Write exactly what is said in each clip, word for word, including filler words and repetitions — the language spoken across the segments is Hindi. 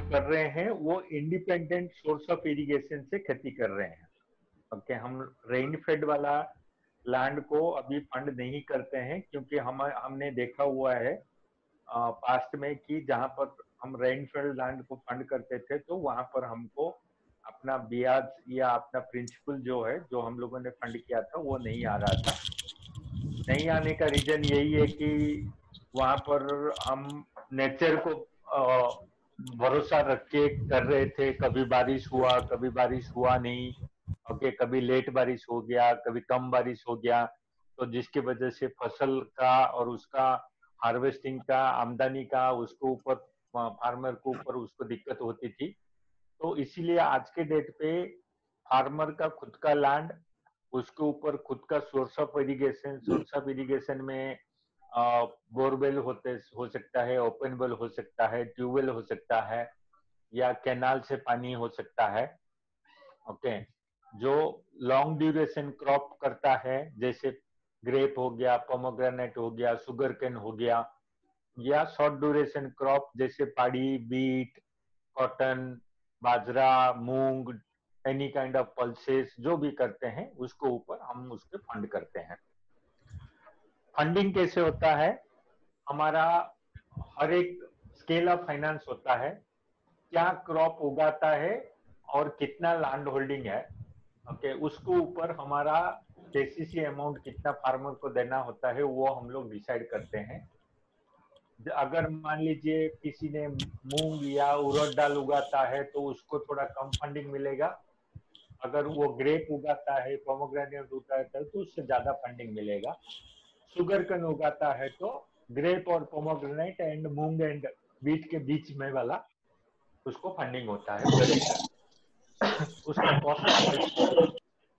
कर रहे हैं वो इंडिपेंडेंट सोर्स ऑफ इरिगेशन से खेती कर रहे हैं। ओके, हम रेन फेड वाला लैंड को अभी फंड नहीं करते हैं, क्योंकि हम हमने देखा हुआ है पास्ट में कि जहां पर हम रेनफेड लैंड को फंड करते थे तो वहां पर हमको अपना ब्याज या अपना प्रिंसिपल जो है, जो हम लोगों ने फंड किया था, वो नहीं आ रहा था। नहीं आने का रीजन यही है कि वहां पर हम नेचर को भरोसा रख के कर रहे थे। कभी बारिश हुआ, कभी बारिश हुआ नहीं। ओके, कभी लेट बारिश हो गया, कभी कम बारिश हो गया, तो जिसकी वजह से फसल का और उसका हार्वेस्टिंग का, आमदनी का, उसको ऊपर फार्मर को ऊपर उसको दिक्कत होती थी। तो इसीलिए आज के डेट पे फार्मर का खुद का लैंड, उसके ऊपर खुद का source of irrigation, source of irrigation में बोरवेल होते हो सकता है, ओपन वेल हो सकता है, ट्यूबवेल हो सकता है, या कैनाल से पानी हो सकता है। ओके, जो लॉन्ग ड्यूरेशन क्रॉप करता है, जैसे ग्रेप हो गया, पोमोग्रेनेट हो गया, शुगर केन हो गया, या शॉर्ट ड्यूरेशन क्रॉप जैसे पाड़ी, बीट, कॉटन, बाजरा, मूंग, एनी काइंड ऑफ पल्सेस जो भी करते हैं, उसको ऊपर हम उसके फंड करते हैं। फंडिंग कैसे होता है? हमारा हर एक स्केल ऑफ फाइनेंस होता है, क्या क्रॉप उगाता है और कितना लैंड होल्डिंग है। ओके, उसको ऊपर हमारा केसीसी अमाउंट कितना फार्मर को देना होता है वो हम लोग डिसाइड करते हैं। अगर मान लीजिए किसी ने मूंग या उड़द दाल उगाता है तो उसको थोड़ा कम फंडिंग मिलेगा। अगर वो ग्रेप उगाता है, पोमोग्रेनेट उगाता है तो उससे ज्यादा फंडिंग मिलेगा। शुगर केन उगाता है तो ग्रेप और पोमोग्रेनेट एंड मूंग एंड बीट के बीच में वाला उसको फंडिंग होता है प्रति टन। उसका कॉस्ट ऑफ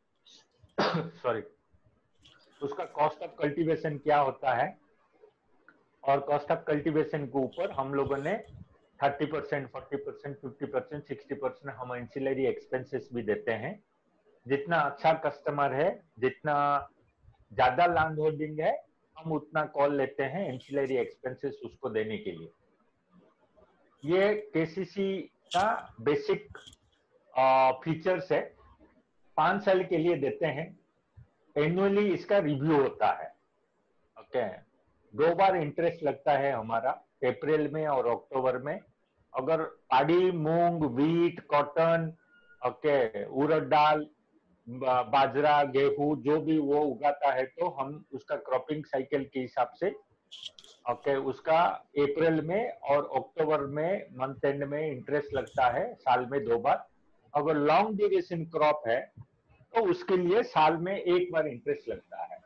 सॉरी उसका कॉस्ट ऑफ कल्टीवेशन क्या होता है, और कॉस्ट ऑफ कल्टीवेशन के ऊपर हम लोगों ने thirty percent, forty percent, fifty percent, sixty percent हम एंसिलरी एक्सपेंसेस भी देते हैं। जितना अच्छा कस्टमर है, जितना ज्यादा लैंड होल्डिंग है, हम उतना कॉल लेते हैं एंसिलरी एक्सपेंसेस उसको देने के लिए। ये केसीसी का बेसिक फीचर्स है। पांच साल के लिए देते हैं। एनुअली इसका रिव्यू होता है। ओके, दो बार इंटरेस्ट लगता है हमारा, अप्रैल में और अक्टूबर में। अगर पाड़ी, मूंग, वीट, कॉटन, ओके, उड़द दाल, बाजरा, गेहूं जो भी वो उगाता है तो हम उसका क्रॉपिंग साइकिल के हिसाब से ओके उसका अप्रैल में और अक्टूबर में मंथ एंड में इंटरेस्ट लगता है, साल में दो बार। अगर लॉन्ग ड्यूरेशन क्रॉप है तो उसके लिए साल में एक बार इंटरेस्ट लगता है।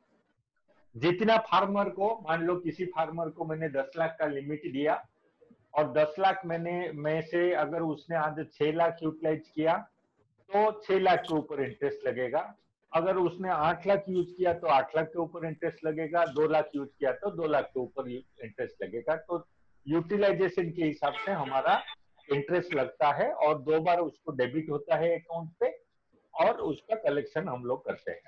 जितना फार्मर को, मान लो किसी फार्मर को मैंने दस लाख का लिमिट दिया और दस लाख मैंने में से अगर उसने आज छह लाख यूटिलाइज किया तो छह लाख के ऊपर इंटरेस्ट लगेगा। अगर उसने आठ लाख यूज किया तो आठ लाख के ऊपर इंटरेस्ट लगेगा। दो लाख यूज किया तो दो लाख के ऊपर इंटरेस्ट लगेगा। तो यूटिलाइजेशन के हिसाब से हमारा इंटरेस्ट लगता है और दो बार उसको डेबिट होता है अकाउंट पे और उसका कलेक्शन हम लोग करते हैं।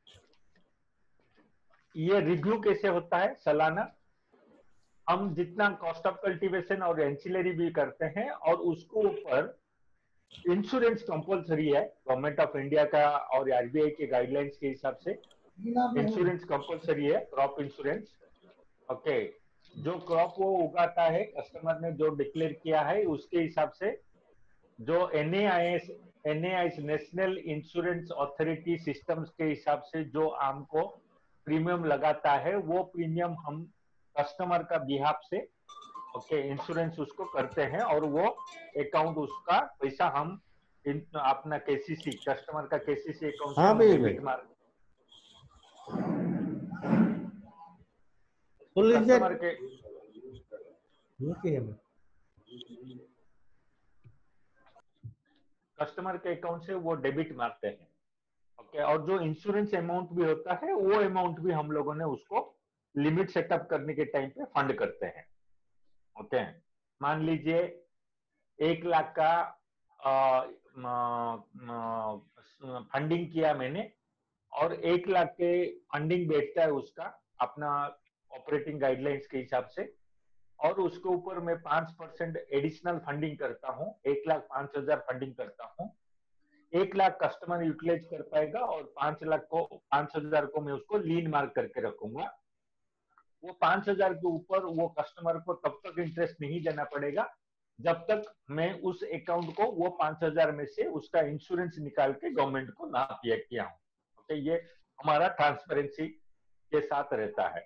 ये रिव्यू कैसे होता है? सालाना हम जितना कॉस्ट ऑफ कल्टीवेशन और एंसिलरी भी करते हैं और उसको ऊपर इंश्योरेंस कंपलसरी है गवर्नमेंट ऑफ इंडिया का और आरबीआई के गाइडलाइंस के हिसाब से। इंश्योरेंस कंपलसरी है, क्रॉप इंश्योरेंस। ओके, जो क्रॉप वो उगाता है कस्टमर ने जो डिक्लेयर किया है उसके हिसाब से जो NAIS NAIS national insurance authority systems के हिसाब से जो हमको प्रीमियम लगाता है वो प्रीमियम हम कस्टमर का बिहाफ से ओके इंश्योरेंस उसको करते हैं और वो अकाउंट उसका पैसा हम इन, अपना केसीसी कस्टमर का केसीसी अकाउंट से हाँ हम भाई डेबिट भाई मार full is that कस्टमर के okay कस्टमर के अकाउंट से वो डेबिट मारते हैं। ओके, और जो इंश्योरेंस अमाउंट भी होता है वो अमाउंट भी हम लोगों ने उसको लिमिट सेटअप करने के टाइम पे फंड करते हैं। ओके, मान लीजिए एक लाख का फंडिंग किया मैंने और एक लाख के फंडिंग बैठता है उसका अपना ऑपरेटिंग गाइडलाइंस के हिसाब से। और उसके ऊपर मैं पांच परसेंट एडिशनल फंडिंग करता हूँ, एक लाख पांच हजार फंडिंग करता हूँ। एक लाख कस्टमर यूटिलाइज कर पाएगा और पांच लाख को पांच हजार को मैं उसको लीन मार्क करके रखूंगा। वो पांच हजार के ऊपर वो कस्टमर को तब तक इंटरेस्ट नहीं देना पड़ेगा जब तक मैं उस अकाउंट को वो पांच हजार में से उसका इंश्योरेंस निकाल के गवर्नमेंट को ना पे किया हूँ। ओके, ये हमारा ट्रांसपेरेंसी के साथ रहता है।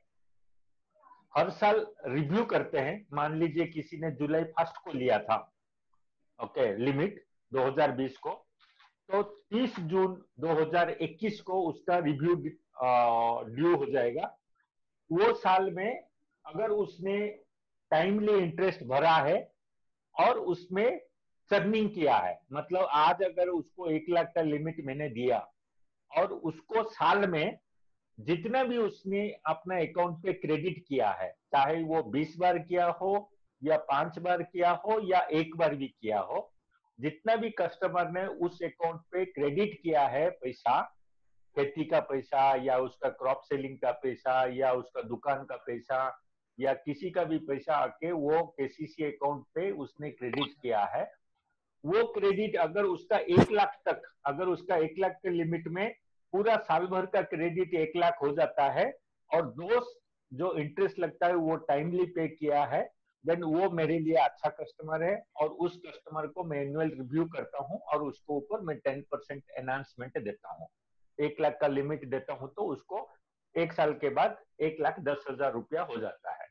हर साल रिव्यू करते हैं। मान लीजिए किसी ने जुलाई फर्स्ट को लिया था, ओके, लिमिट दो हज़ार बीस को, तो तीस जून दो हज़ार इक्कीस को उसका रिव्यू ड्यू हो जाएगा। वो साल में अगर उसने टाइमली इंटरेस्ट भरा है और उसमें चर्निंग किया है, मतलब आज अगर उसको एक लाख का लिमिट मैंने दिया और उसको साल में जितना भी उसने अपना अकाउंट पे क्रेडिट किया है, चाहे वो बीस बार किया हो या पांच बार किया हो या एक बार भी किया हो, जितना भी कस्टमर ने उस अकाउंट पे क्रेडिट किया है पैसा, खेती का पैसा या उसका क्रॉप सेलिंग का पैसा या उसका दुकान का पैसा या किसी का भी पैसा आके वो केसीसी अकाउंट पे उसने क्रेडिट किया है, वो क्रेडिट अगर उसका एक लाख तक, अगर उसका एक लाख के लिमिट में पूरा साल भर का क्रेडिट एक लाख हो जाता है और दो जो इंटरेस्ट लगता है वो टाइमली पे किया है, देन वो मेरे लिए अच्छा कस्टमर है और उस कस्टमर को मैं एनुअल रिव्यू करता हूँ और उसके ऊपर मैं टेन परसेंट एनहांसमेंट देता हूँ। एक लाख का लिमिट देता हूँ तो उसको एक साल के बाद एक लाख दस हजार रुपया हो जाता है।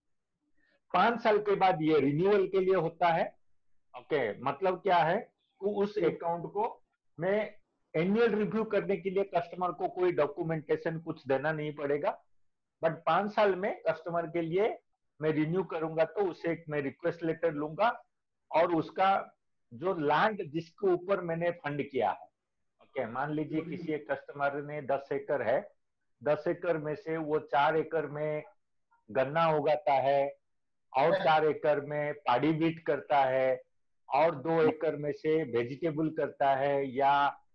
पांच साल के बाद ये रिन्यूअल के लिए होता है। ओके, मतलब क्या है, तो उस अकाउंट को मैं एनुअल रिव्यू करने के लिए कस्टमर को कोई डॉक्यूमेंटेशन कुछ देना नहीं पड़ेगा, बट पांच साल में कस्टमर के लिए मैं रिन्यू करूंगा तो उसे एक मैं रिक्वेस्ट लेटर लूंगा और उसका जो लैंड जिसके ऊपर मैंने फंड किया है, ओके, मान लीजिए किसी एक कस्टमर ने दस एकड़ है, दस एकड़ में से वो चार एकड़ में गन्ना उगाता है और चार एकड़ में पाड़ी बीट करता है और दो एकड़ में से वेजिटेबल करता है या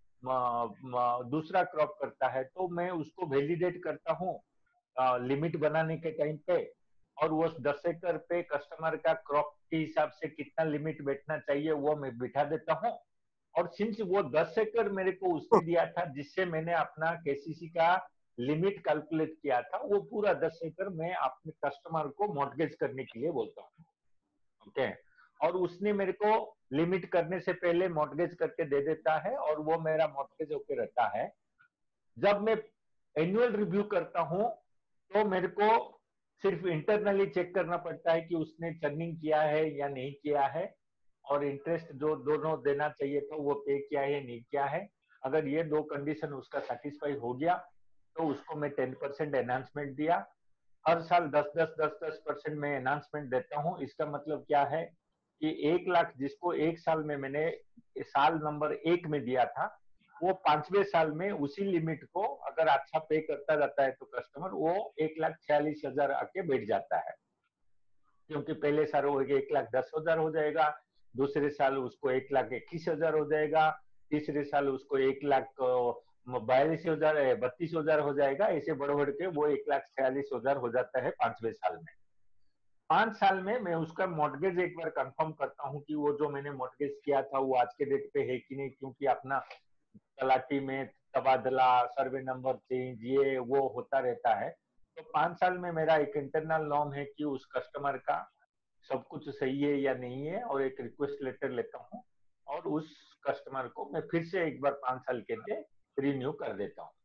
म, म, दूसरा क्रॉप करता है, तो मैं उसको वैलिडेट करता हूँ लिमिट बनाने के टाइम पे और वो दस एकड़ पे कस्टमर का क्रॉप के हिसाब से कितना लिमिट बैठना चाहिए वो मैं बिठा देता हूँ। और सिंस वो दस एकड़ मेरे को उसने दिया था जिससे मैंने अपना केसीसी का लिमिट कैलकुलेट किया था, वो पूरा दस एकड़ मैं अपने कस्टमर को मॉर्गेज करने के लिए बोलता हूँ। ओके, और उसने मेरे को लिमिट करने से पहले मॉर्गेज करके दे देता है और वो मेरा मॉर्गेज होके रहता है। जब मैं एनुअल रिव्यू करता हूँ तो मेरे को सिर्फ इंटरनली चेक करना पड़ता है कि उसने चर्निंग किया है या नहीं किया है और इंटरेस्ट जो दोनों देना चाहिए था वो पे किया है या नहीं किया है। अगर ये दो कंडीशन उसका सेटिस्फाई हो गया तो उसको मैं टेन परसेंट एनहांसमेंट दिया। हर साल दस दस दस दस परसेंट में एनहांसमेंट देता हूँ। इसका मतलब क्या है कि एक लाख जिसको एक साल में मैंने साल नंबर एक में दिया था, वो पांचवें साल में उसी लिमिट को अगर अच्छा पे करता जाता है तो कस्टमर वो एक लाख छियालीस हजार आके बैठ जाता है, क्योंकि पहले साल वो एक लाख दस हजार हो जाएगा, दूसरे साल उसको एक लाख इक्कीस हजार हो जाएगा, तीसरे साल उसको एक लाख बयालीस हजार बत्तीस हजार हो जाएगा, ऐसे बढ़ बढ़ के वो एक लाख छियालीस हजार हो जाता है पांचवें साल में। पांच साल में मैं उसका मॉर्गेज एक बार कंफर्म करता हूँ कि वो जो मैंने मॉर्गेज किया था वो आज के डेट पे है कि नहीं, क्योंकि अपना तलाटी में तबादला, सर्वे नंबर चेंज, ये वो होता रहता है। तो पांच साल में मेरा एक इंटरनल नॉर्म है कि उस कस्टमर का सब कुछ सही है या नहीं है और एक रिक्वेस्ट लेटर लेता हूँ और उस कस्टमर को मैं फिर से एक बार पांच साल के लिए रिन्यू कर देता हूँ।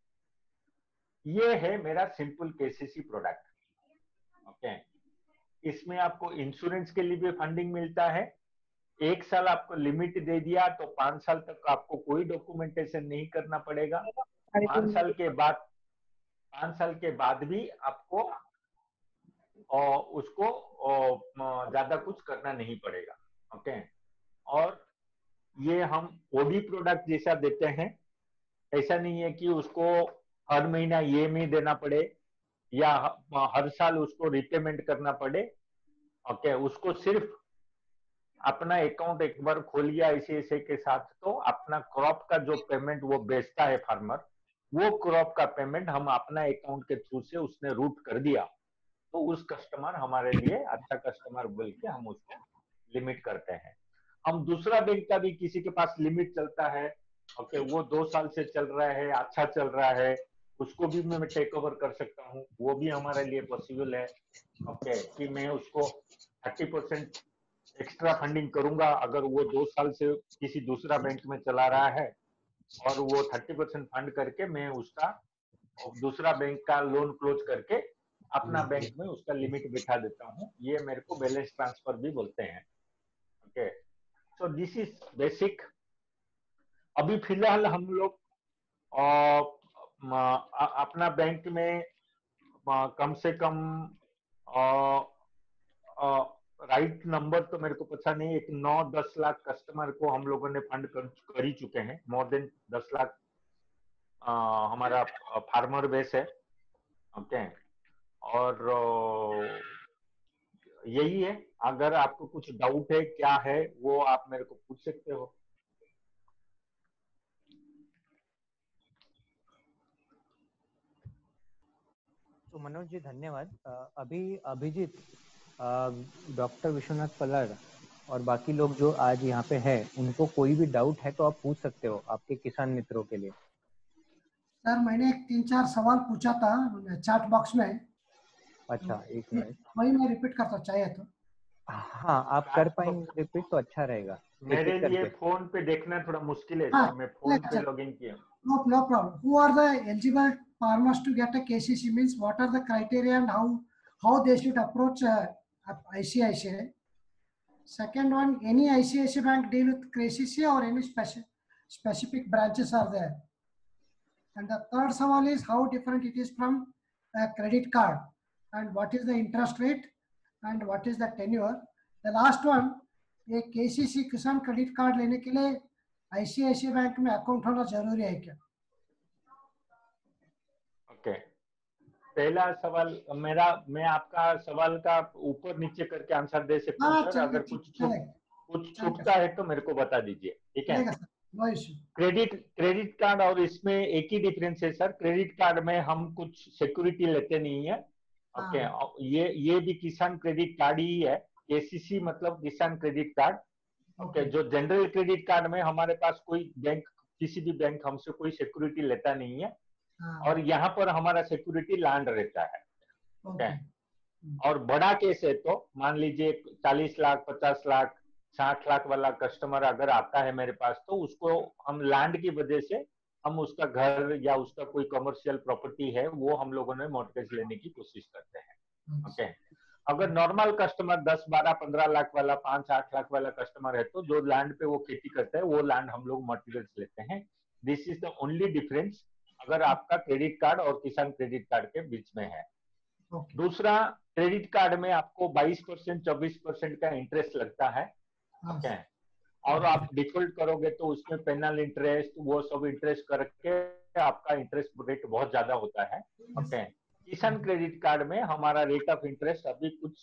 ये है मेरा सिंपल केसीसी प्रोडक्ट। ओके, इसमें आपको इंश्योरेंस के लिए भी फंडिंग मिलता है। एक साल आपको लिमिट दे दिया तो पांच साल तक आपको कोई डॉक्यूमेंटेशन नहीं करना पड़ेगा। पांच साल के बाद पांच साल के बाद भी आपको और उसको ज्यादा कुछ करना नहीं पड़ेगा। ओके, और ये हम ओडी प्रोडक्ट जैसा देते हैं, ऐसा नहीं है कि उसको हर महीना ई एम आई देना पड़े या हर साल उसको रिपेमेंट करना पड़े। ओके, उसको सिर्फ अपना अकाउंट एक बार खोल लिया आईसीआईसीआई के साथ तो अपना क्रॉप का जो पेमेंट वो बेचता है फार्मर, वो क्रॉप का पेमेंट हम अपना अकाउंट के थ्रू से उसने रूट कर दिया तो उस कस्टमर हमारे लिए अच्छा कस्टमर बोल के हम उसको लिमिट करते हैं। हम दूसरा बैंक का भी किसी के पास लिमिट चलता है, ओके, वो दो साल से चल रहा है, अच्छा चल रहा है, उसको भी मैं टेक ओवर कर सकता हूँ, वो भी हमारे लिए पॉसिबल है। ओके, कि मैं उसको थर्टी परसेंट एक्स्ट्रा फंडिंग करूंगा अगर वो दो साल से किसी दूसरा बैंक में चला रहा है, और वो थर्टी परसेंट फंड करके मैं उसका दूसरा बैंक का लोन क्लोज करके अपना बैंक में उसका लिमिट बिठा देता हूँ। ये मेरे को बैलेंस ट्रांसफर भी बोलते हैं। Okay, so this is basic. अभी फिलहाल हम लोग अपना बैंक में आ, कम से कम राइट नंबर तो मेरे को पता नहीं, एक नौ दस लाख कस्टमर को हम लोगों ने फंड कर, कर ही चुके हैं। मोर देन दस लाख आ, हमारा फार्मर बेस है। ओके, और आ, यही है। अगर आपको कुछ डाउट है क्या है वो आप मेरे को पूछ सकते हो। तो मनोज जी धन्यवाद। अभी अभिजीत, डॉक्टर विश्वनाथ पलड़ और बाकी लोग जो आज यहाँ पे है, उनको कोई भी डाउट है तो आप पूछ सकते हो आपके किसान मित्रों के लिए। सर मैंने एक तीन चार सवाल पूछा था चैट बॉक्स में। अच्छा, एक मिनट। वही मैं रिपीट करता चाहिए तो। हाँ, आप कर पाएंगे रिपीट तो अच्छा रहेगा। एक मेरे एक लिए करके। फोन पे देखना थोड़ा मुश्किल है हाँ सर, मैं फोन पे लॉग इन किया। No, no problem. Who are the eligible farmers to get a K C C? Means what are the criteria and how how they should approach uh, I C I C I? Second one, any I C I C I bank deal with K C C or any special specific branches are there? And the third sawal is how different it is from a credit card, and what is the interest rate and what is the tenure. The last one, ये K C C Kisan credit card लेने के लिए I C I C I bank में अकाउंट होना जरूरी है क्या? ओके, पहला सवाल मेरा, मैं आपका सवाल का ऊपर नीचे करके आंसर दे सकता हूँ हाँ सर। चलेगा, अगर ठीक कुछ छूट चलेगा, कुछ चलेगा छूटता है तो मेरे को बता दीजिए, ठीक है। चलेगा sir, no issue. Credit credit card और इसमें एक ही डिफरेंस है सर, क्रेडिट कार्ड में हम कुछ सिक्योरिटी लेते नहीं है। ओके, हाँ ये ये भी किसान क्रेडिट कार्ड ही है। केसीसी मतलब Kisan credit card. Okay, okay जो जनरल क्रेडिट कार्ड में हमारे पास कोई बैंक, किसी भी बैंक हमसे कोई सिक्योरिटी लेता नहीं है, और हाँ यहाँ पर हमारा सिक्योरिटी लैंड रहता है। ओके, ओके और बड़ा केस है तो मान लीजिए चालीस लाख पचास लाख साठ लाख वाला कस्टमर अगर आता है मेरे पास, तो उसको हम लैंड की वजह से हम उसका घर या उसका कोई कमर्शियल प्रॉपर्टी है वो हम लोगों ने मॉर्गेज लेने की कोशिश करते हैं। ओके, अगर नॉर्मल कस्टमर दस बारह पंद्रह लाख वाला पांच आठ लाख वाला कस्टमर है तो जो लैंड पे वो खेती करता है वो लैंड हम लोग मटेरियल्स लेते हैं। This is the only difference अगर आपका क्रेडिट कार्ड और किसान क्रेडिट कार्ड के बीच में है। ओके दूसरा, क्रेडिट कार्ड में आपको बाईस परसेंट चौबीस परसेंट का इंटरेस्ट लगता है। हाँ ओके, और आप डिफॉल्ट करोगे तो उसमें पेनल इंटरेस्ट वो सब इंटरेस्ट करके आपका इंटरेस्ट रेट बहुत ज्यादा होता है। ओके, किसान क्रेडिट कार्ड में हमारा रेट ऑफ इंटरेस्ट अभी कुछ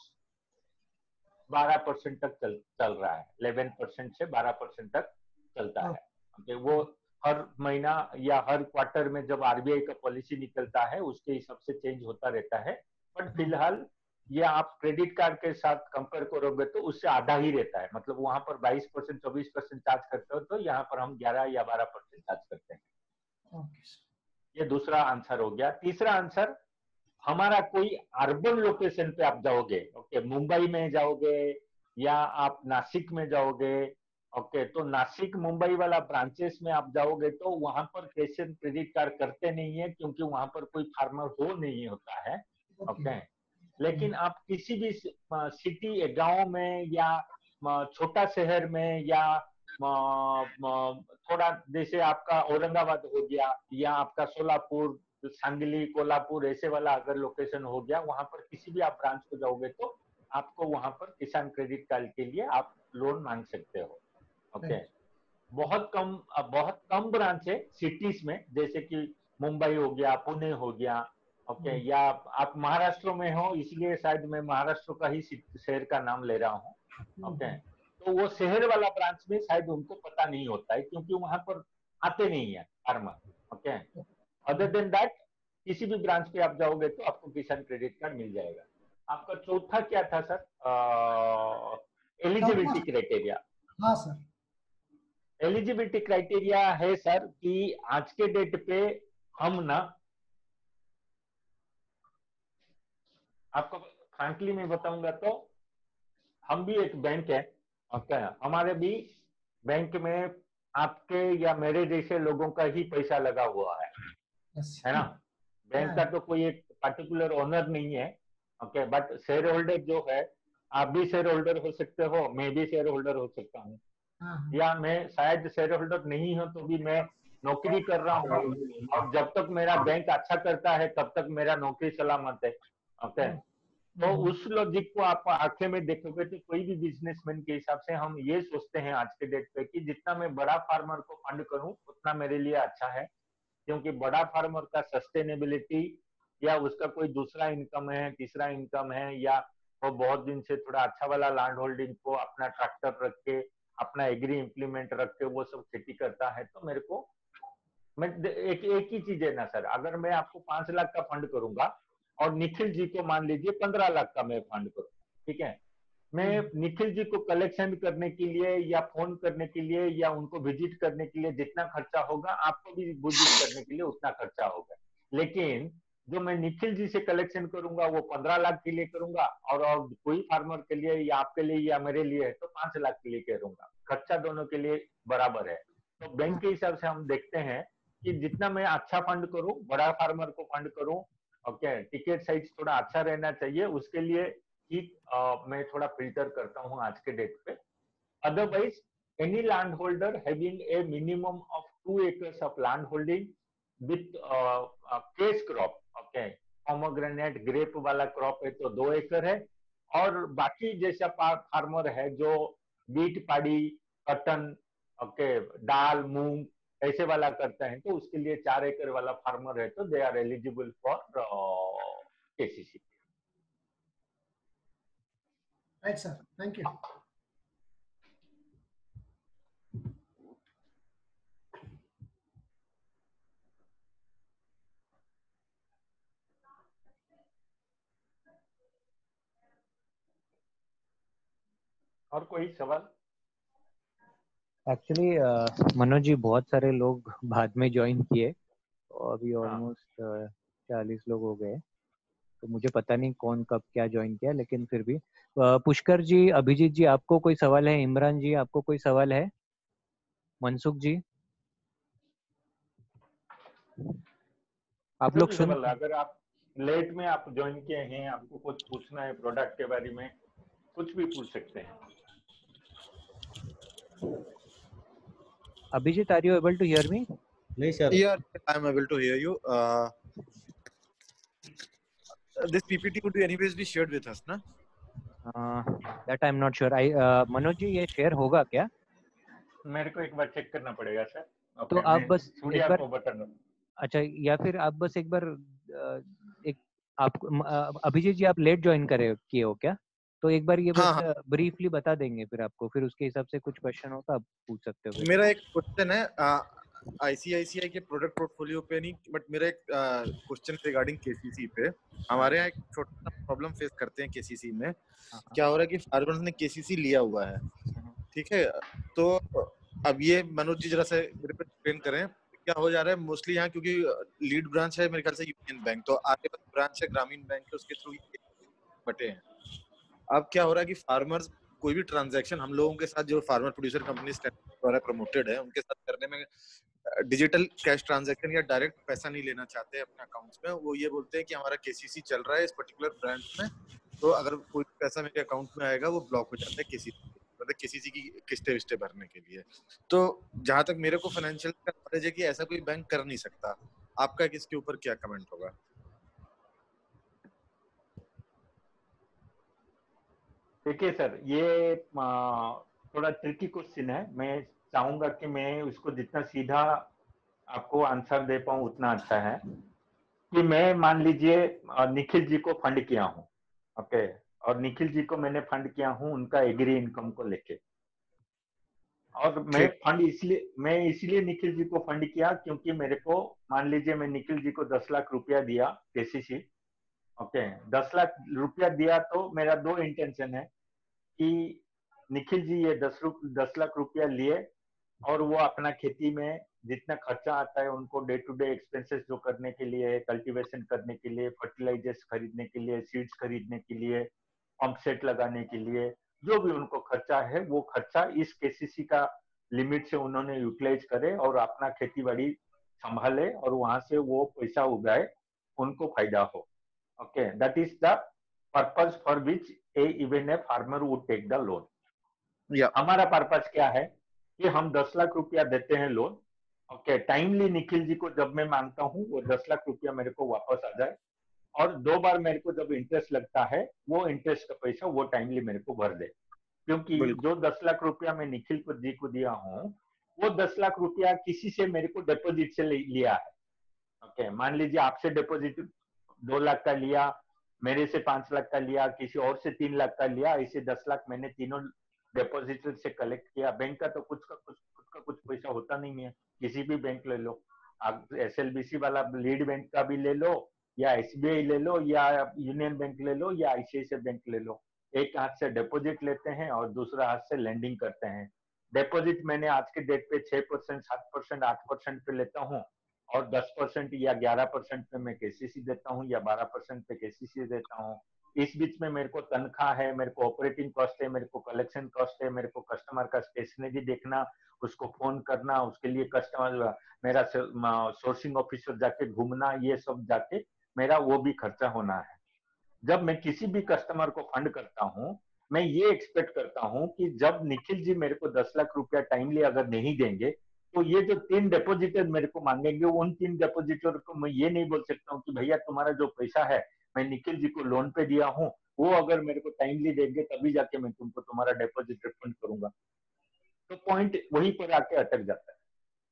बारह परसेंट तक चल चल रहा है, ग्यारह परसेंट से बारह परसेंट तक चलता है। ओके, वो हर महीना या हर क्वार्टर में जब आरबीआई का पॉलिसी निकलता है उसके हिसाब से चेंज होता रहता है। बट फिलहाल ये आप क्रेडिट कार्ड के साथ कंपेयर करोगे तो उससे आधा ही रहता है, मतलब वहां पर बाईस परसेंट चौबीस परसेंट चार्ज करते हो तो यहाँ पर हम ग्यारह या बारह परसेंट चार्ज करते हैं। ये दूसरा आंसर हो गया। तीसरा आंसर, हमारा कोई अर्बन लोकेशन पे आप जाओगे, ओके, मुंबई में जाओगे या आप नासिक में जाओगे, ओके, तो नासिक मुंबई वाला ब्रांचेस में आप जाओगे तो वहां पर कैसे क्रेडिट कार्ड करते नहीं है क्योंकि वहां पर कोई फार्मर हो नहीं होता है। ओके, लेकिन आप किसी भी सिटी गांव में या छोटा शहर में या थोड़ा जैसे आपका औरंगाबाद हो गया या आपका सोलापुर सांगली कोल्हापुर ऐसे वाला अगर लोकेशन हो गया, वहां पर किसी भी आप ब्रांच को जाओगे तो आपको वहां पर किसान क्रेडिट कार्ड के लिए आप लोन मांग सकते हो। ओके, बहुत कम बहुत कम ब्रांच है सिटीज में, जैसे कि मुंबई हो गया पुणे हो गया। ओके, या आप महाराष्ट्र में हो इसलिए शायद मैं महाराष्ट्र का ही शहर का नाम ले रहा हूँ। ओके, तो वो शहर वाला ब्रांच में शायद उनको पता नहीं होता है क्योंकि वहां पर आते नहीं है farmer. Okay, other than that किसी भी ब्रांच पे आप जाओगे तो आपको किसान क्रेडिट कार्ड मिल जाएगा। आपका चौथा क्या था सर? Eligibility criteria. हाँ सर। एलिजिबिलिटी क्राइटेरिया है सर कि आज के डेट पे हम ना, आपको फ्रैंकली मैं बताऊंगा तो हम भी एक बैंक है, ओके, हमारे भी बैंक में आपके या मेरे जैसे लोगों का ही पैसा लगा हुआ है, Yes. है ना? Bank Yeah. का तो कोई एक पर्टिकुलर ओनर नहीं है, ओके, बट शेयर होल्डर जो है, आप भी शेयर होल्डर हो सकते हो, मैं भी शेयर होल्डर हो सकता हूँ, हाँ, या मैं शायद शेयर होल्डर नहीं हूं तो भी मैं नौकरी कर रहा हूँ, और जब तक मेरा बैंक अच्छा करता है तब तक मेरा नौकरी सलामत है, ओके। तो उस लॉजिक को आप आंखें में देखोगे तो कोई भी बिजनेसमैन के हिसाब से हम ये सोचते हैं आज के डेट पे कि जितना मैं बड़ा फार्मर को फंड करूं उतना मेरे लिए अच्छा है, क्योंकि बड़ा फार्मर का सस्टेनेबिलिटी या उसका कोई दूसरा इनकम है, तीसरा इनकम है, या वो बहुत दिन से थोड़ा अच्छा वाला लैंड होल्डिंग को अपना ट्रैक्टर रख के, अपना एग्री इम्प्लीमेंट रख के वो सब खेती करता है, तो मेरे को मैं एक एक ही चीज है ना सर, अगर मैं आपको पांच लाख का फंड करूंगा और निखिल जी को मान लीजिए पंद्रह लाख का मैं फंड करूँ, ठीक है, मैं निखिल जी को कलेक्शन करने के लिए या फोन करने के लिए या उनको विजिट करने के लिए जितना खर्चा होगा आपको भी विजिट करने के लिए उतना खर्चा होगा, लेकिन जो मैं निखिल जी से कलेक्शन करूंगा वो पंद्रह लाख के लिए करूंगा, और, और कोई फार्मर के लिए या आपके लिए या मेरे लिए है तो पांच लाख के लिए करूंगा, खर्चा दोनों के लिए बराबर है। तो बैंक के हिसाब से हम देखते हैं कि जितना मैं अच्छा फंड करूं, बड़ा फार्मर को फंड करूं, ओके, टिकट साइज थोड़ा अच्छा रहना चाहिए, उसके लिए ही uh, मैं थोड़ा फिल्टर करता हूं आज के डेट पे। Otherwise any land holder having a minimum of two acres of land holding with cash crop, okay, pomegranate grape वाला क्रॉप है तो दो एकड़ है, और बाकी जैसा फार्मर है जो बीट पाड़ी, कटन, ओके, दाल मूंग ऐसे वाला करते हैं तो उसके लिए चार एकड़ वाला फार्मर है तो they are eligible for KCC. Right, sir. Thank you. और कोई सवाल? एक्चुअली मनोज जी बहुत सारे लोग बाद में ज्वाइन किए, तो अभी हाँ। ऑलमोस्ट चालीस लोग हो गए, तो मुझे पता नहीं कौन कब क्या ज्वाइन किया, लेकिन फिर भी अ, पुष्कर जी, अभिजीत जी, आपको कोई सवाल है? इमरान जी, आपको कोई सवाल है? मनसुख जी, आप जो लोग भी सुन, सवाल, अगर आप लेट में आप ज्वाइन किए हैं, आपको कुछ पूछना है प्रोडक्ट के बारे में, कुछ भी पूछ सकते हैं। Abhijit, are you able to hear me? नहीं sir. Yeah, I am able to hear you. Uh, this P P T would be anyways be shared with us, ना? Uh, that I am not sure. I uh, Manoj ji, ये शेयर होगा क्या? मेरे को एक बार चेक करना पड़ेगा सर। तो आप बस एक बार, को बता, अच्छा, या फिर आप बस एक बार एक आप अभिजीत जी, आप लेट ज्वाइन करे किए हो क्या? तो एक बार ये बस हाँ, हाँ। ब्रीफली बता देंगे फिर आपको, फिर उसके हिसाब से कुछ क्वेश्चन हो तो आप पूछ सकते हो। मेरा एक क्वेश्चन है आईसीआईसीआई के प्रोडक्ट पोर्टफोलियो पे नहीं, बट मेरा एक क्वेश्चन रिगार्डिंग केसीसी पे। हमारे यहाँ एक छोटा सा प्रॉब्लम फेस करते हैं केसीसी में। क्या हो रहा है कि फार्मर्स ने केसीसी लिया हुआ है, ठीक है, तो अब ये मनोज जी जरा से मेरे पे एक्सप्लेन करें क्या हो जा रहा है मोस्टली यहाँ, क्योंकि लीड ब्रांच है मेरे ख्याल से यूनियन बैंक, तो आगे ब्रांच है ग्रामीण बैंक के, उसके थ्रू बटे हैं। अब क्या हो रहा है कि फार्मर्स कोई भी ट्रांजैक्शन हम लोगों के साथ, जो फार्मर प्रोड्यूसर कंपनी द्वारा प्रमोटेड है, उनके साथ करने में डिजिटल कैश ट्रांजैक्शन या डायरेक्ट पैसा नहीं लेना चाहते अपने अकाउंट्स में। वो ये बोलते हैं कि हमारा केसीसी चल रहा है इस पर्टिकुलर ब्रांच में, तो अगर कोई पैसा मेरे अकाउंट में आएगा वो ब्लॉक हो जाता है केसीसी, मतलब केसीसी की किस्तें विस्तें भरने के लिए। तो जहां तक मेरे को फाइनेंशियल का नॉलेज है कि ऐसा कोई बैंक कर नहीं सकता। आपका इसके ऊपर क्या कमेंट होगा? देखिए सर, ये थोड़ा ट्रिकी क्वेश्चन है। मैं चाहूंगा कि मैं उसको जितना सीधा आपको आंसर दे पाऊं उतना अच्छा है। कि मैं मान लीजिए निखिल जी को फंड किया हूं, ओके, और निखिल जी को मैंने फंड किया हूं उनका एग्री इनकम को लेके, और मैं फंड इसलिए मैं इसलिए निखिल जी को फंड किया क्योंकि मेरे को, मान लीजिए मैं निखिल जी को दस लाख रुपया दिया केसीसी, ओके, दस लाख रुपया दिया तो मेरा दो इंटेंशन है कि निखिल जी ये दस रुप दस लाख रुपया लिए और वो अपना खेती में जितना खर्चा आता है उनको डे टू डे एक्सपेंसेस जो करने के लिए, कल्टीवेशन करने के लिए, फर्टिलाइजर्स खरीदने के लिए, सीड्स खरीदने के लिए, पंप सेट लगाने के लिए, जो भी उनको खर्चा है वो खर्चा इस केसीसी का लिमिट से उन्होंने यूटिलाइज करे और अपना खेती बाड़ी संभाले और वहां से वो पैसा उगाए, उनको फायदा हो। Okay, that is the purpose for which a even a farmer would take the loan. या हमारा पर्पज क्या है कि हम दस लाख रुपया देते हैं loan. Okay, timely Nikhil ji को जब मैं मांगता हूँ वो दस लाख रुपया मेरे को वापस आ जाए और दो बार मेरे को जब इंटरेस्ट लगता है वो इंटरेस्ट का पैसा वो टाइमली मेरे को भर दे, क्योंकि बिल्कुल जो दस लाख रुपया मैं निखिल को जी को दिया हूँ वो दस लाख रुपया किसी से मेरे को डिपॉजिट से लिया है। ओके, मान लीजिए आपसे डिपॉजिट दो लाख का लिया, मेरे से पांच लाख का लिया, किसी और से तीन लाख का लिया, ऐसे दस लाख मैंने तीनों डिपॉजिटर से कलेक्ट किया। बैंक का तो कुछ का कुछ खुद का कुछ पैसा होता नहीं है, किसी भी बैंक ले लो, आप एसएलबीसी वाला लीड बैंक का भी ले लो या एसबीआई ले लो या यूनियन बैंक ले लो या आईसीआईसीआई बैंक ले लो, एक हाथ से डिपॉजिट लेते हैं और दूसरा हाथ से लेंडिंग करते हैं। डिपॉजिट मैंने आज के डेट पे छह परसेंट, सात परसेंट, आठ परसेंट पे लेता हूँ और दस परसेंट या ग्यारह परसेंट पे मैं केसीसी देता हूँ या बारह परसेंट पे केसीसी देता हूँ। इस बीच में मेरे को तनख्वाह है, मेरे को ऑपरेटिंग कॉस्ट है, मेरे को कलेक्शन कॉस्ट है, मेरे को कस्टमर का स्टेशनरी देखना, उसको फोन करना, उसके लिए कस्टमर मेरा सोर्सिंग ऑफिसर जाके घूमना, ये सब जाके मेरा वो भी खर्चा होना है। जब मैं किसी भी कस्टमर को फंड करता हूँ मैं ये एक्सपेक्ट करता हूँ कि जब निखिल जी मेरे को दस लाख रुपया टाइमली अगर नहीं देंगे तो ये जो तीन डिपॉजिटर मेरे को मांगेंगे उन तीन डिपॉजिटर को मैं ये नहीं बोल सकता हूँ कि भैया तुम्हारा जो पैसा है मैं निखिल जी को लोन पे दिया हूँ वो अगर मेरे को टाइमली देंगे तभी जाके मैं तुमको तुम्हारा डिपॉजिट रिफंड करूंगा। तो पॉइंट वहीं पर आके अटक जाता है।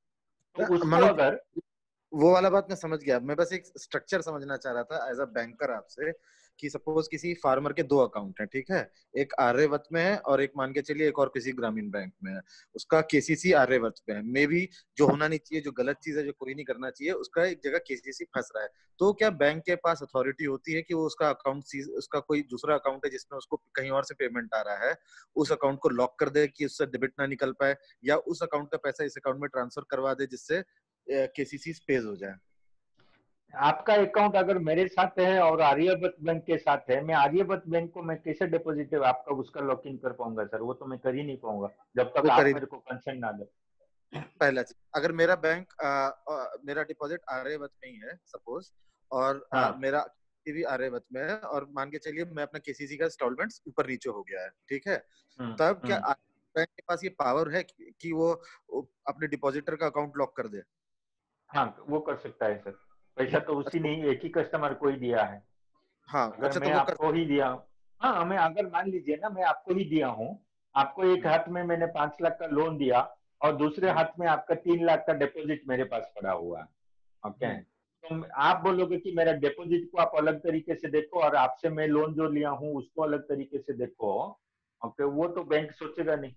तो उसको मनोज अगर वो वाला बात मैं समझ गया, मैं बस एक स्ट्रक्चर समझना चाह रहा था एज अ बैंकर आपसे कि सपोज किसी फार्मर के दो अकाउंट हैं, ठीक है, एक आर्यवर्त में है और एक मान के चलिए एक और किसी ग्रामीण बैंक में है, उसका केसीसी आर्यवर्त में है, मे बी जो होना नहीं चाहिए, जो गलत चीज है, जो कोई नहीं करना चाहिए, उसका एक जगह केसीसी फंस रहा है, तो क्या बैंक के पास अथॉरिटी होती है कि वो उसका अकाउंट सीज, उसका कोई दूसरा अकाउंट है जिसमें उसको कहीं और से पेमेंट आ रहा है, उस अकाउंट को लॉक कर दे कि उससे डेबिट ना निकल पाए, या उस अकाउंट का पैसा इस अकाउंट में ट्रांसफर करवा दे जिससे केसीसी स्पेस हो जाए? आपका अकाउंट अगर मेरे साथ है और आर्यव्रत बैंक के साथ है, मैं आर्यव्रत बैंक को मैं कैसे डिपॉजिट आपका उसका लॉक इन कर पाऊंगा सर? वो तो मैं कर ही नहीं पाऊंगा जब तक वो आप कर मेरे को कंसर्न ना दे। पहला चीज, अगर मेरा बैंक आ, आ, मेरा डिपॉजिट आर्यव्रत में ही है सपोज, और आ, हाँ मेरा भी आर्यव्रत में है, और मान के चलिए मैं अपना केसीसी का इंस्टॉलमेंट ऊपर नीचे हो गया है, ठीक है, हम्म तब क्या हम्म बैंक के पास ये पावर है कि, कि वो अपने डिपॉजिटर का अकाउंट लॉक कर दे? हाँ वो कर सकता है सर। पैसा तो उसी अच्छा ने ही एक ही कस्टमर को ही दिया है। हाँ, अगर अच्छा तो मैं वो कर आपको ही दिया हूँ, हाँ मैं अगर मान लीजिए ना मैं आपको ही दिया हूँ, आपको एक हाथ में मैंने पांच लाख का लोन दिया और दूसरे हम्म हाथ में आपका तीन लाख का डिपॉजिट मेरे पास पड़ा हुआ है। ओके, हम्म तो आप बोलोगे कि मेरा डिपॉजिट को आप अलग तरीके से देखो और आपसे मैं लोन जो लिया हूँ उसको अलग तरीके से देखो। ओके, वो तो बैंक सोचेगा नहीं।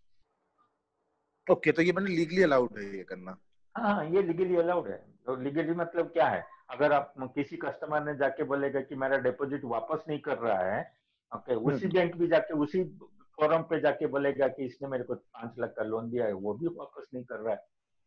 ओके, तो ये मैंने लीगली अलाउड है ये करना? हाँ हाँ, ये लीगली अलाउड है। तो लीगली मतलब क्या है, अगर आप किसी कस्टमर ने जाके बोलेगा कि मेरा डिपॉजिट वापस नहीं कर रहा है, ओके, उसी हम्म बैंक भी जाके उसी फोरम पे जाके बोलेगा कि इसने मेरे को पांच लाख का लोन दिया है वो भी वापस नहीं कर रहा है।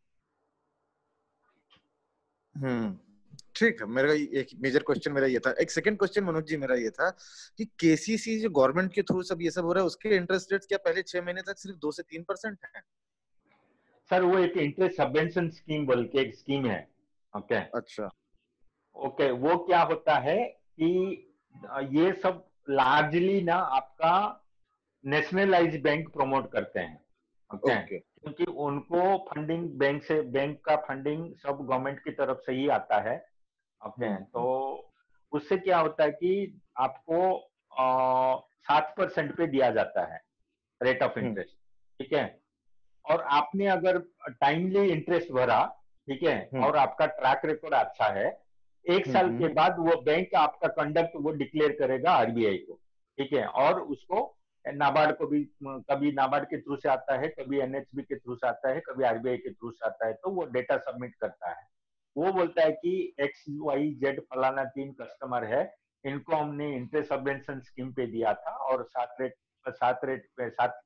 हम्म ठीक है, मेरा एक मेजर क्वेश्चन मेरा ये था। एक सेकंड क्वेश्चन मनोज जी मेरा ये था कि केसीसी जो गवर्नमेंट के थ्रू सब ये सब हो रहा है, उसके इंटरेस्ट रेट्स क्या पहले छह महीने तक सिर्फ दो से तीन परसेंट है? सर वो एक इंटरेस्ट सबवेंशन स्कीम बोल के एक स्कीम है। ओके अच्छा ओके, वो क्या होता है कि ये सब लार्जली ना आपका नेशनलाइज बैंक प्रमोट करते हैं। ओके, ओके क्योंकि उनको फंडिंग बैंक से, बैंक का फंडिंग सब गवर्नमेंट की तरफ से ही आता है। ओके, तो हम्म उससे क्या होता है कि आपको सात परसेंट पे दिया जाता है रेट ऑफ हम्म इंटरेस्ट। ठीक है, और आपने अगर टाइमली इंटरेस्ट भरा, ठीक है, हम्म और आपका ट्रैक रिकॉर्ड अच्छा है, एक साल हम्म के बाद वो बैंक आपका कंडक्ट वो डिक्लेयर करेगा आरबीआई को। ठीक है, और उसको नाबार्ड को भी, कभी नाबार्ड के थ्रू से आता है, कभी एनएचबी के थ्रू से आता है, कभी आरबीआई के थ्रू से आता है, तो वो डेटा सबमिट करता है। वो बोलता है कि एक्स वाई जेड फलाना तीन कस्टमर है, इनको हमने इंटरेस्ट सबवेंशन स्कीम पे दिया था और सात रेट सात रेट पे सात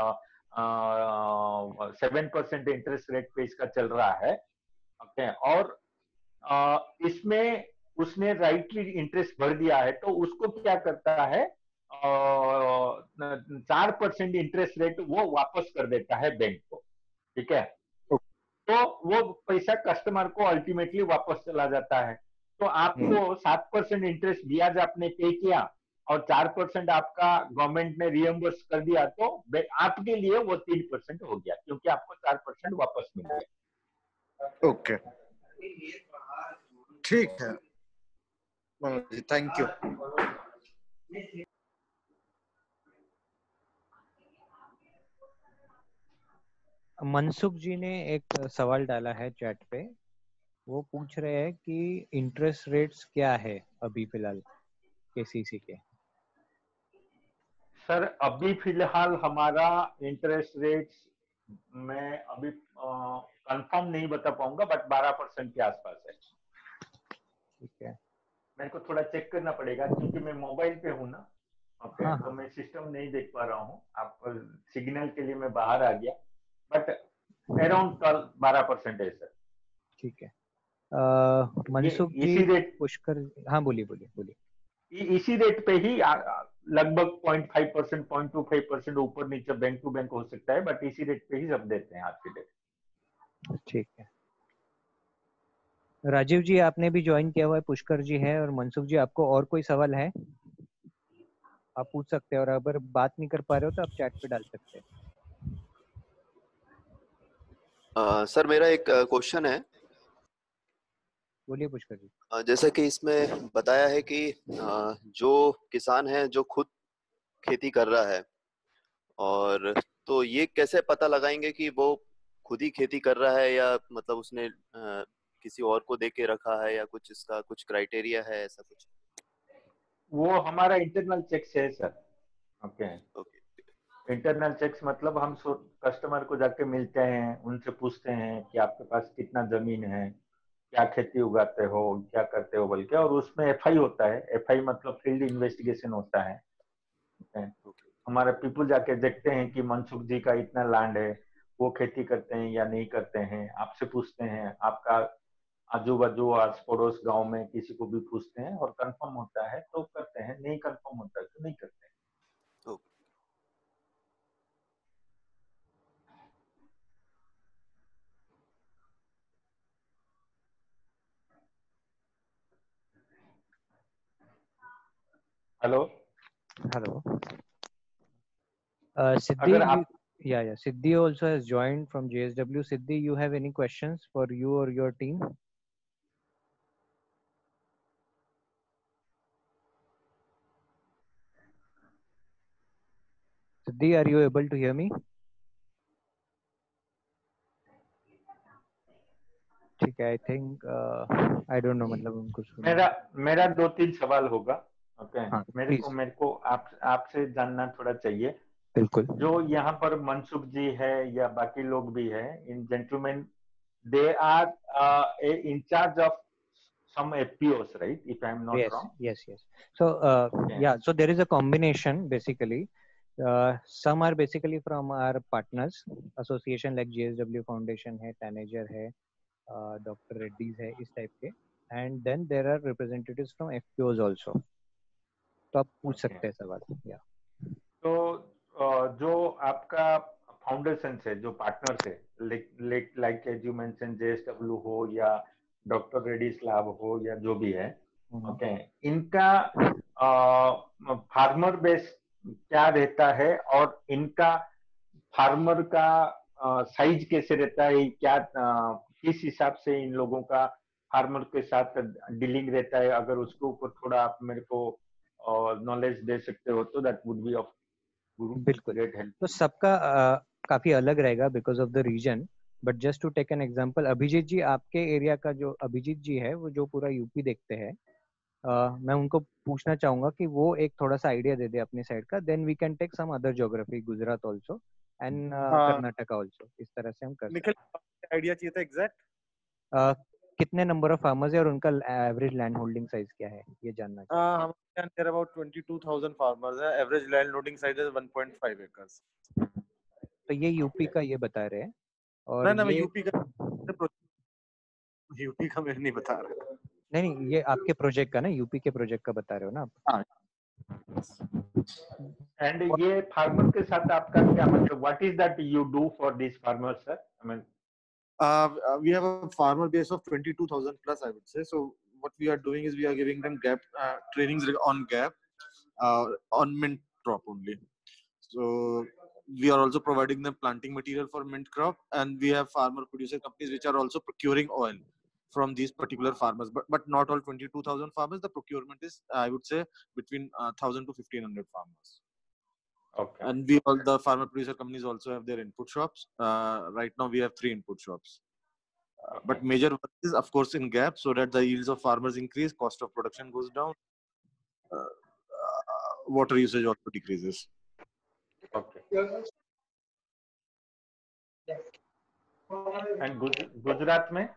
सेवन परसेंट इंटरेस्ट रेट पे इसका चल रहा है। ओके, और आ, इसमें उसने राइटली इंटरेस्ट भर दिया है तो उसको क्या करता है, चार परसेंट इंटरेस्ट रेट वो वापस कर देता है बैंक को। ठीक है, तो वो पैसा कस्टमर को अल्टीमेटली वापस चला जाता है। तो आपको सात परसेंट इंटरेस्ट ब्याज आपने पे किया और चार परसेंट आपका गवर्नमेंट ने रिएम्बर्स कर दिया, तो आपके लिए वो तीन परसेंट हो गया क्योंकि आपको चार परसेंट वापस मिल गया। ओके, ठीक है, थैंक यू। मनसुख जी ने एक सवाल डाला है चैट पे, वो पूछ रहे हैं कि इंटरेस्ट रेट्स क्या है अभी फिलहाल केसीसी के। सर अभी फिलहाल हमारा इंटरेस्ट रेट्स मैं अभी कंफर्म नहीं बता पाऊंगा, बट बारह परसेंट के आसपास है। ठीक है, मेरे को थोड़ा चेक करना पड़ेगा क्योंकि मैं मोबाइल पे हूँ ना। ओके, हाँ, तो हाँ। मैं सिस्टम नहीं देख पा रहा हूँ, आप सिग्नल के लिए मैं बाहर आ गया, बट अराउंड कल बारह परसेंट है सर। ठीक है, मनसुख जी, इसी रेट पुष्कर, हाँ बोलिए बोलिए बोलिए। इसी रेट पे ही लगभग point five percent point two five percent ऊपर नीचे बैंक टू बैंक हो सकता है, बट इसी रेट पे ही सब देते हैं आज के डेट। ठीक है, राजीव जी आपने भी ज्वाइन किया हुआ है, पुष्कर जी है, और मनसुख जी आपको और कोई सवाल है आप पूछ सकते हैं, और अगर बात नहीं कर पा रहे हो तो आप चैट पे डाल सकते हैं। uh, सर मेरा एक क्वेश्चन uh, है। बोलिए पुष्कर जी। uh, जैसा कि इसमें बताया है कि uh, जो किसान है जो खुद खेती कर रहा है, और तो ये कैसे पता लगाएंगे कि वो खुद ही खेती कर रहा है या मतलब उसने uh, किसी और को दे के रखा है, या कुछ इसका कुछ क्राइटेरिया है ऐसा कुछ? वो हमारा इंटरनल चेक्स है sir. Okay, okay, internal checks मतलब हम कस्टमर को जाके मिलते हैं, उनसे पूछते हैं कि आपके पास कितना जमीन है, क्या खेती उगाते हो, क्या करते हो बोल के, और उसमें एफआई होता है। एफआई मतलब फील्ड इन्वेस्टिगेशन होता है। okay? ओके, हमारे पीपल जाके देखते हैं कि मनसुख जी का इतना लैंड है, वो खेती करते हैं या नहीं करते हैं, आपसे पूछते हैं, आपका आजू बाजू आस पड़ोस गांव में किसी को भी पूछते हैं, और कंफर्म होता है तो करते हैं, नहीं कंफर्म होता है तो नहीं करते हैं। Okay. Hello hello, uh, Siddhi, अगर you, आप yeah, yeah, Siddhi also has joined from J S W. Siddhi, you have any questions for you or your team? Siddhi, are you able to hear me? ठीक है, I think I don't know, मतलब उनको मेरा मेरा दो तीन सवाल होगा। ओके, हाँ, मेरे प्लीज। को मेरे को आप आपसे जानना थोड़ा चाहिए। बिल्कुल। जो यहाँ पर मनसुख जी है या बाकी लोग भी है, इन gentleman, they are uh, in charge of some F P Os, right? If I am not Yes, wrong. yes, yes. So, uh, Okay. yeah, so there is a combination basically. Uh, some are basically from our partners, association like J S W Foundation है, Tanager है, uh, Doctor Reddy's है, इस type के, and then there are representatives from F P Os also. तो आप पूछ Okay. सकते हैं सवाल। या तो uh, जो आपका फाउंडेशन है, जो पार्टनर्स है, like as you mention J S W हो या डॉक्टर रेड्डीज लैब हो या जो भी है, ओके, इनका फार्मर बेस क्या रहता है, और इनका फार्मर का साइज uh, कैसे रहता है, क्या uh, किस हिसाब से इन लोगों का फार्मर के साथ डीलिंग रहता है, अगर उसके ऊपर थोड़ा आप मेरे को नॉलेज uh, दे सकते हो तो दैट वुड बी ऑफ बिल्कुल। Great help. तो सबका uh, काफी अलग रहेगा because of the reason, but just to take an example, Abhijeet ji आपके एरिया का जो अभिजीत जी है वो जो पूरा यूपी देखते हैं, uh, मैं उनको पूछना चाहूंगा कि वो एक थोड़ा सा आइडिया दे दे अपने साइड का, then we can take some other geography, Gujarat also and Karnataka also, इस तरह से हम कर सकते निखिल, आइडिया चाहिए था एग्जैक्ट। हैं। कितने नंबर ऑफ फार्मर्स है और उनका एवरेज लैंड होल्डिंग साइज क्या है, ये जानना चाहिए। Uh, हमारे यहाँ there are about twenty-two thousand farmers हैं. Average land loading size is one point five acres. तो ये यूपी का ये बता रहे हैं और ना ना मैं ये यूपी का यूपी का मैं नहीं बता रहा। नहीं नहीं ये आपके प्रोजेक्ट का ना, यूपी के प्रोजेक्ट का बता रहे हो ना आप। हाँ। एंड ये फार्मर के साथ आपका क्या मतलब, what is that you do for this farmer sir? I mean Uh, uh, we have a farmer base of twenty-two thousand plus, I would say. So what we are doing is we are giving them gap uh, trainings on gap, uh, on mint crop only. So we are also providing them planting material for mint crop, and we have farmer producer companies which are also procuring oil from these particular farmers. But but not all twenty-two thousand farmers. The procurement is, I would say, between uh, one thousand to fifteen hundred farmers. Okay. And we all the farmer producer companies also have their input shops. Uh, right now we have three input shops. Uh, but major work is of course in gap, so that the yields of farmers increase, cost of production goes down, uh, uh, water usage also decreases. Okay. And Gujarat में?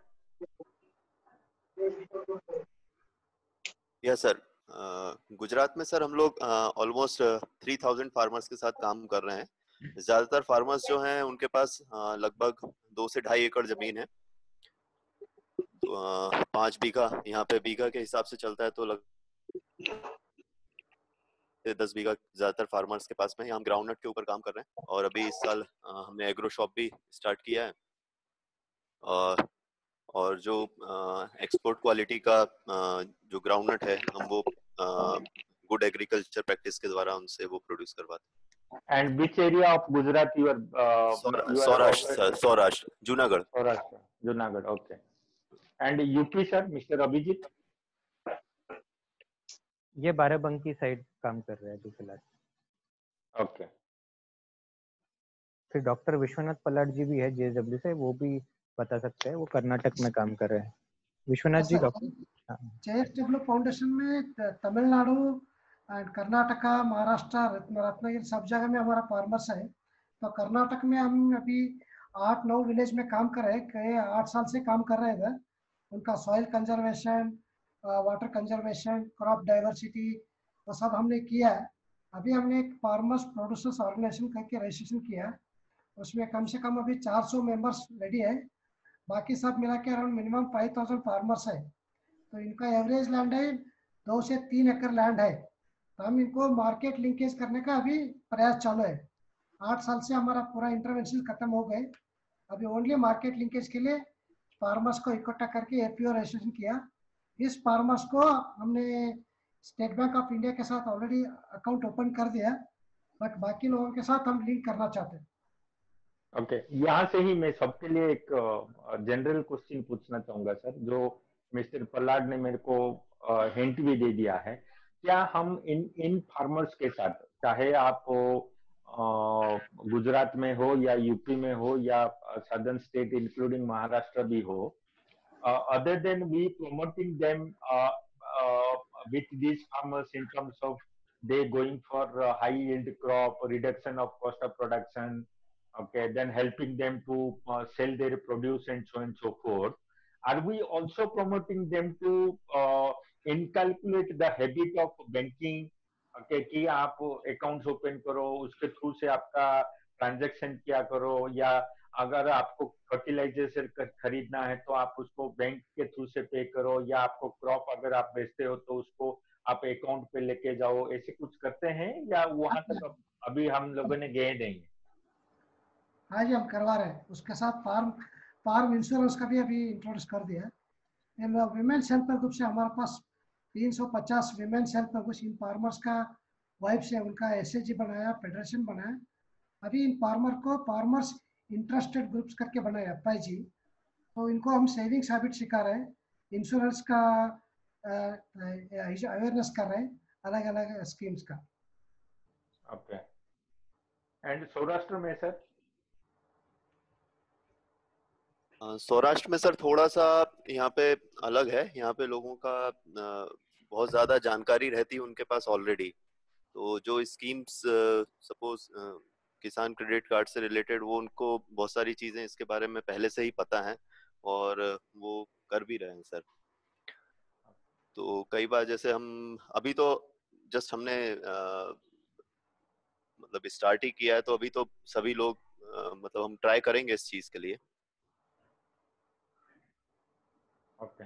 यस सर, गुजरात में सर हम लोग ऑलमोस्ट थ्री थाउजेंड फार्मर्स के साथ काम कर रहे हैं। ज्यादातर फार्मर्स जो हैं उनके पास uh, लगभग दो से ढाई एकड़ जमीन है। तो, पांच बीघा यहाँ पे बीघा के हिसाब से चलता है, तो लग दस बीघा ज्यादातर फार्मर्स के पास में। हम ग्राउंडनट के ऊपर काम कर रहे हैं और अभी इस साल uh, हमने एग्रो शॉप भी स्टार्ट किया है। और और जो एक्सपोर्ट क्वालिटी का uh, जो ग्राउंडनट है हम वो गुड एग्रीकल्चर प्रैक्टिस के द्वारा उनसे वो प्रोड्यूस करवाते हैं। And which area of Gujarat you are? Saurashtra Saurashtra Junagadh. Saurashtra Junagadh, okay. And UP sir, mister Abhijeet? ये बाराबंकी साइड काम कर रहे हैं अभी फिलहाल। ओके। फिर डॉक्टर विश्वनाथ पलाट जी भी है जेएसडब्ल्यू से, वो भी बता सकते हैं, वो कर्नाटक में काम कर रहे हैं। Vishwanath ji doctor JSW foundation में तमिलनाडु एंड कर्नाटका, महाराष्ट्र, रत्नागिरी सब जगह में हमारा फार्मर्स है। तो कर्नाटक में हम अभी आठ नौ विलेज में काम कर रहे हैं, आठ साल से काम कर रहे हैं इधर। उनका soil conservation, water conservation, crop diversity, वो सब हमने किया है। अभी हमने एक फार्मर्स प्रोड्यूसर्स ऑर्गेनाइजेशन करके रजिस्ट्रेशन किया है, उसमें कम से कम अभी चार सौ मेंबर्स रेडी है। बाकी सब मिला के around minimum five thousand farmers है। तो इनका एवरेज लैंड है दो से तीन एकड़ लैंड है। तो हम इनको मार्केट लिंकेज करने का अभी प्रयास चालू है। आठ साल से हमारा पूरा इंटरवेंशन खत्म हो गए, अभी ओनली मार्केट लिंकेज के लिए फार्मर्स को इकट्ठा करके एपीओ रजिस्ट्रेशन किया। इस फार्मर्स को हमने स्टेट बैंक ऑफ इंडिया के साथ ऑलरेडी अकाउंट ओपन कर दिया, बट बाकी लोगों के साथ हम लिंक करना चाहते हैं। Okay okay. यहाँ से ही मैं सबके लिए एक जनरल uh, क्वेश्चन पूछना चाहूंगा सर, जो मिस्टर पलाड ने मेरे को हिंट uh, भी दे दिया है। क्या हम इन इन फार्मर्स के साथ, चाहे आप uh, गुजरात में हो या यूपी में हो या सदर्न स्टेट इंक्लूडिंग महाराष्ट्र भी हो, other than we promoting them with these farmers in terms of they going for high yield crop, reduction of cost of production, okay, then helping them to uh, sell their produce and so on and so forth, are we also promoting them to uh, inculcate the habit of banking? Okay, कि आप अकाउंट्स ओपन करो, उसके थ्रू से आपका ट्रांजैक्शन किया करो, या अगर आपको फर्टिलाइजर खरीदना है तो आप उसको बैंक के थ्रू से पे करो, या आपको क्रॉप अगर आप बेचते हो तो उसको आप अकाउंट पे लेके जाओ, ऐसे कुछ करते हैं या वहां तक अभी हम लोगों ने गए नहीं? हाँ जी, हम करवा रहे हैं। उसके साथ फार्म फार्म इंश्योरेंस का भी अभी इंट्रोड्यूस कर दिया है। विमेन सेल्फ हेल्प ग्रुप से हमारे पास तीन सौ पचास विमेन सेल्फ हेल्प ग्रुप इन फार्मर्स का वाइफ से उनका एसएजी बनाया, फेडरेशन बनाया। अभी इन फार्मर को फार्मर्स इंटरेस्टेड ग्रुप्स करके बनाया एफआईजी। तो इनको हम सेविंग्स हैबिट सिखा रहे हैं, इंश्योरेंस का अवेयरनेस कर रहे हैं, अलग अलग स्कीम्स का। ओके। एंड सौराष्ट्र में सर? सौराष्ट्र में सर थोड़ा सा यहाँ पे अलग है। यहाँ पे लोगों का बहुत ज्यादा जानकारी रहती है उनके पास ऑलरेडी। तो जो schemes suppose Kisan credit card से रिलेटेड, वो उनको बहुत सारी चीजें इसके बारे में पहले से ही पता है और वो कर भी रहे हैं सर। तो कई बार जैसे हम अभी तो जस्ट हमने आ, मतलब स्टार्ट ही किया है, तो अभी तो सभी लोग आ, मतलब हम ट्राई करेंगे इस चीज के लिए। Okay.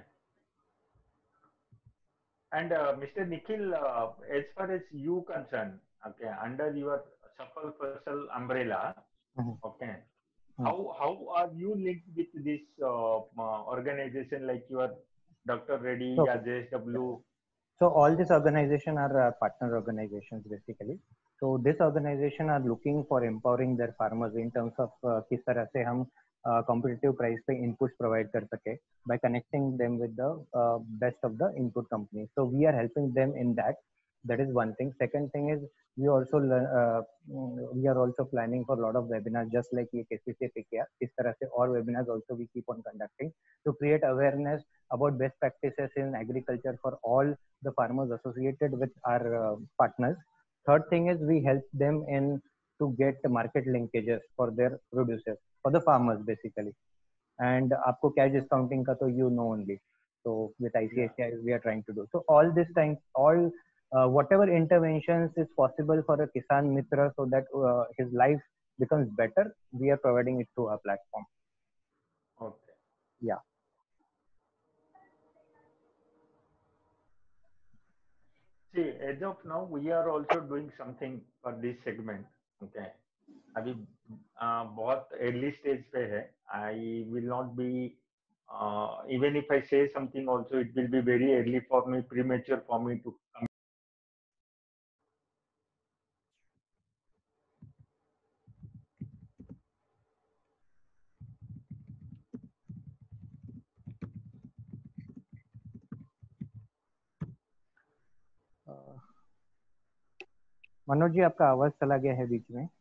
And uh, Mister Nikhil, uh, as far as you concerned, okay, under your Shuffle Fussle umbrella, Mhm. okay, Mhm. how how are you linked with this uh, uh, organization like your Doctor Reddy, Okay. या J S W? So all these organizations are uh, partner organizations basically. So this organization are looking for empowering their farmers in terms of uh, किस तरह से हम uh, competitive price पे inputs provide कर सके by connecting them with the uh, best of the input companies. So we are helping them in that. That is one thing. Second thing is we also learn, uh, we are also planning for a lot of webinars just like ये K C C पे किया इस तरह से और webinars also we keep on conducting to create awareness about best practices in agriculture for all the farmers associated with our uh, partners. Third thing is we help them in to get market linkages for their producers, for the farmers basically. And आपको cash discounting का तो you know only. So with I C I C I we are trying to do. So all this time, all uh, whatever interventions is possible for a Kisan Mitra so that uh, his life becomes better, we are providing it through our platform. Okay. Yeah. See, as of now, we are also doing something for this segment. Okay. अभी uh, बहुत early stage पे है. I will not be uh, even if I say something also, it will be very early for me, premature for me to come. Uh, Manoj जी आपका आवाज चला गया है बीच में.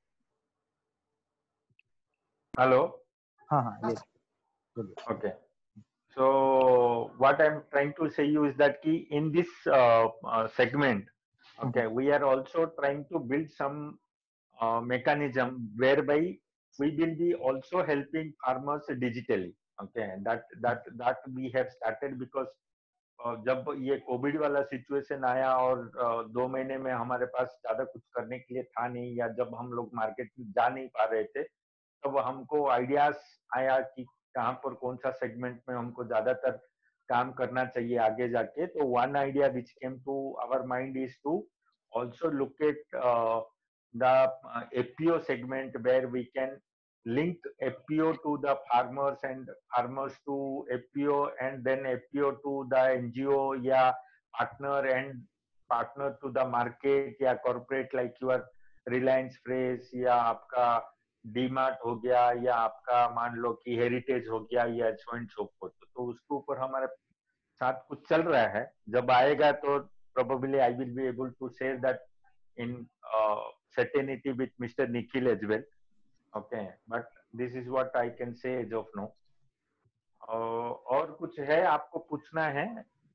Hello. हाँ हाँ yes. Okay. So what I'm trying to say you is that key in this uh, uh, segment, okay, mm-hmm. we are also trying to build some uh, mechanism whereby we will be also helping farmers digitally. Okay, that that that we have started because uh, जब ये कोविड वाला सिचुएशन आया और uh, दो महीने में हमारे पास ज्यादा कुछ करने के लिए था नहीं, या जब हम लोग मार्केट में जा नहीं पा रहे थे, तब हमको आइडियाज आया कि कहाँ पर कौन सा सेगमेंट में हमको ज्यादातर काम करना चाहिए आगे जाके. तो one idea which came to our mind is to also look at uh, the uh, F P O segment where we can link F P O to the farmers and farmers to F P O and then F P O to the N G O या partner and partner to the market या corporate like your Reliance Fresh या आपका डीमार्ट हो गया या आपका मान लो कि हेरिटेज हो गया या सो एंड सो फोर्थ. तो उसके ऊपर हमारे साथ कुछ चल रहा है. जब आएगा तो probably I will be able to share that in uh, certainty with Mister Nikhil as well. Okay, but this is what I can say as of now. uh, और कुछ है आपको पूछना है?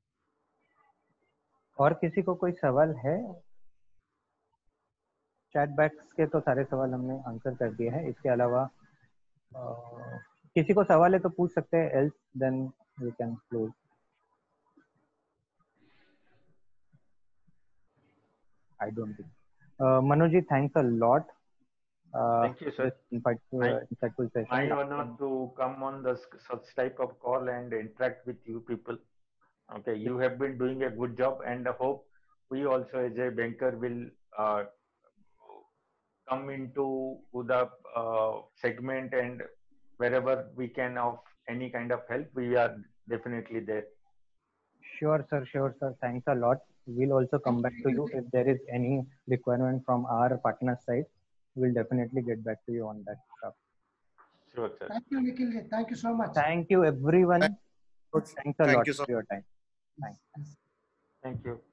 और किसी को कोई सवाल है? चैट बॉक्स के तो सारे सवाल हमने आंसर कर दिए हैं. इसके अलावा uh, किसी को सवाल है तो पूछ सकते हैं, else then we can close. I don't think. Uh, Manoj ji, thanks a lot. Uh, Thank you, sir. Insightful, my, insightful session. My honor to come on the such type of call and interact with you people. Okay, you have been doing a good job, and I hope we also as a banker will uh, come into the uh, segment, and wherever we can of any kind of help, we are definitely there. Sure, sir. Sure, sir. Thanks a lot. We'll also come back to you if there is any requirement from our partner side. We'll definitely get back to you on that stuff. Sure, sir. Thank you, Nikhil. Thank you so much. Thank you, everyone. Thanks a Thank lot you so for your time. Thanks. Thank you.